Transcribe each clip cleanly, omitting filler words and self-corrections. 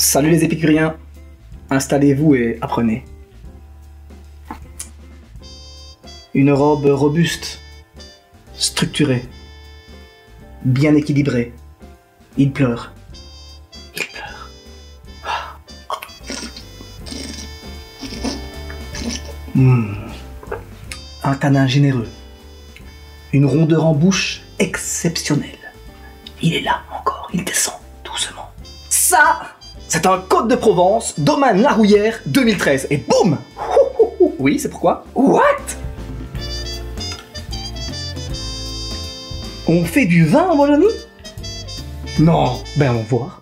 Salut les épicuriens, installez-vous et apprenez. Une robe robuste, structurée, bien équilibrée. Il pleure. Il pleure. Un tanin généreux. Une rondeur en bouche exceptionnelle. Il est là encore, il descend doucement. Ça, c'est un Côte de Provence, domaine La Rouillère 2013. Et boum! Oui, c'est pourquoi? What? On fait du vin en Wallonie? Non, ben on va voir.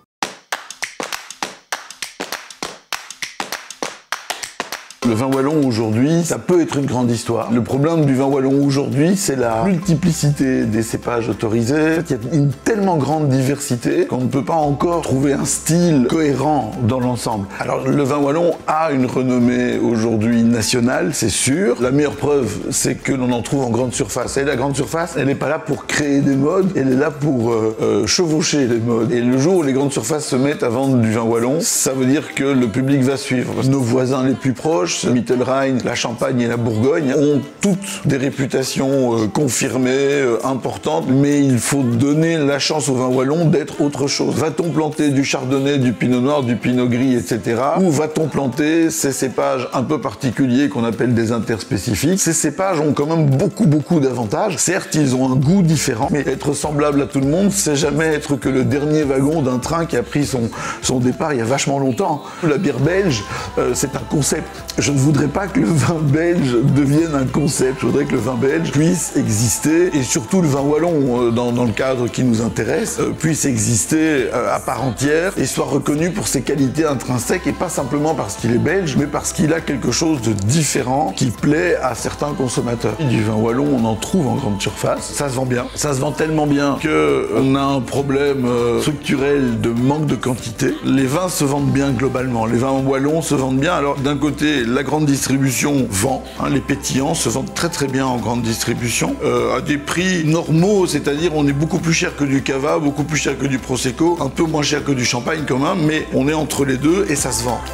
Le vin wallon aujourd'hui, ça peut être une grande histoire. Le problème du vin wallon aujourd'hui, c'est la multiplicité des cépages autorisés. Il y a une tellement grande diversité qu'on ne peut pas encore trouver un style cohérent dans l'ensemble. Alors le vin wallon a une renommée aujourd'hui nationale, c'est sûr. La meilleure preuve, c'est que l'on en trouve en grande surface. Et la grande surface, elle n'est pas là pour créer des modes, elle est là pour chevaucher les modes. Et le jour où les grandes surfaces se mettent à vendre du vin wallon, ça veut dire que le public va suivre. Nos voisins les plus proches, Mittelrhein, la Champagne et la Bourgogne, ont toutes des réputations confirmées, importantes, mais il faut donner la chance au vin wallon d'être autre chose. Va-t-on planter du chardonnay, du pinot noir, du pinot gris, etc. Ou va-t-on planter ces cépages un peu particuliers qu'on appelle des interspécifiques? Ces cépages ont quand même beaucoup d'avantages. Certes, ils ont un goût différent, mais être semblable à tout le monde, c'est jamais être que le dernier wagon d'un train qui a pris son départ il y a vachement longtemps. La bière belge, c'est un concept. Je ne voudrais pas que le vin belge devienne un concept. Je voudrais que le vin belge puisse exister, et surtout le vin wallon, dans le cadre qui nous intéresse, puisse exister à part entière et soit reconnu pour ses qualités intrinsèques, et pas simplement parce qu'il est belge, mais parce qu'il a quelque chose de différent qui plaît à certains consommateurs. Du vin wallon, on en trouve en grande surface. Ça se vend bien. Ça se vend tellement bien qu'on a un problème structurel de manque de quantité. Les vins se vendent bien globalement. Les vins wallons se vendent bien. Alors d'un côté, la grande distribution vend, les pétillants se vendent très bien en grande distribution, à des prix normaux, c'est-à-dire on est beaucoup plus cher que du cava, beaucoup plus cher que du prosecco, un peu moins cher que du champagne quand même, mais on est entre les deux et ça se vend.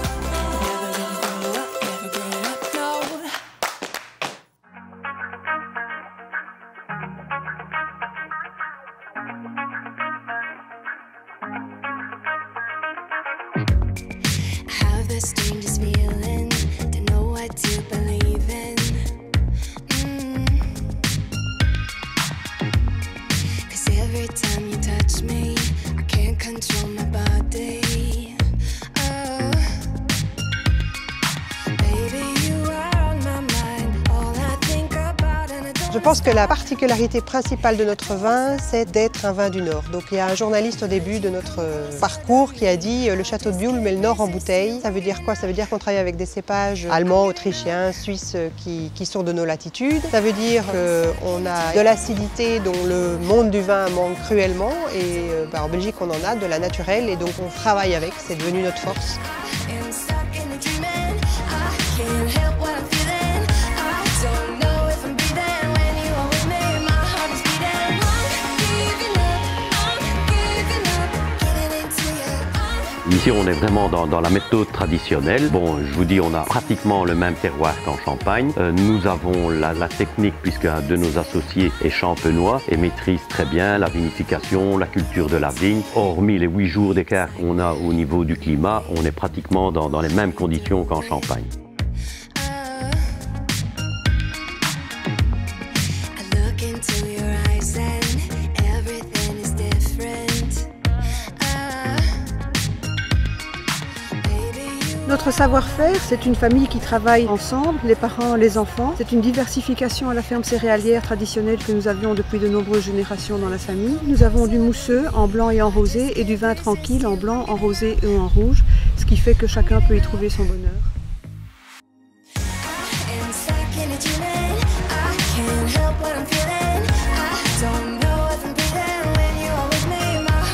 Je pense que la particularité principale de notre vin, c'est d'être un vin du Nord. Donc il y a un journaliste au début de notre parcours qui a dit « Le château de Biul met le Nord en bouteille ». Ça veut dire quoi? Ça veut dire qu'on travaille avec des cépages allemands, autrichiens, suisses qui sont de nos latitudes. Ça veut dire qu'on a de l'acidité dont le monde du vin manque cruellement, et en Belgique on en a, de la naturelle, et donc on travaille avec, c'est devenu notre force. Ici, on est vraiment dans la méthode traditionnelle. Bon, je vous dis, on a pratiquement le même terroir qu'en Champagne. Nous avons la technique, puisque un de nos associés est champenois et maîtrise très bien la vinification, la culture de la vigne. Hormis les 8 jours d'écart qu'on a au niveau du climat, on est pratiquement dans les mêmes conditions qu'en Champagne. Notre savoir-faire, c'est une famille qui travaille ensemble, les parents, les enfants. C'est une diversification à la ferme céréalière traditionnelle que nous avions depuis de nombreuses générations dans la famille. Nous avons du mousseux en blanc et en rosé, et du vin tranquille en blanc, en rosé et en rouge, ce qui fait que chacun peut y trouver son bonheur.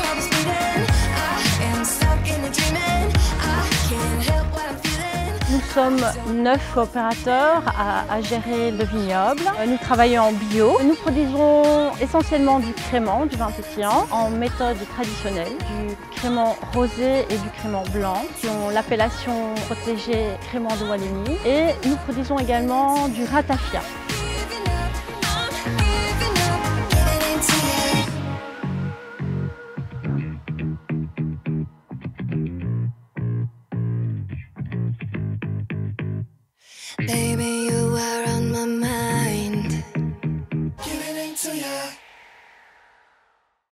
Nous sommes 9 opérateurs à gérer le vignoble. Nous travaillons en bio. Nous produisons essentiellement du crément, du vin pétillant, en méthode traditionnelle, du crément rosé et du crément blanc, qui ont l'appellation protégée crément de Wallonie. Et nous produisons également du ratafia. Baby, you were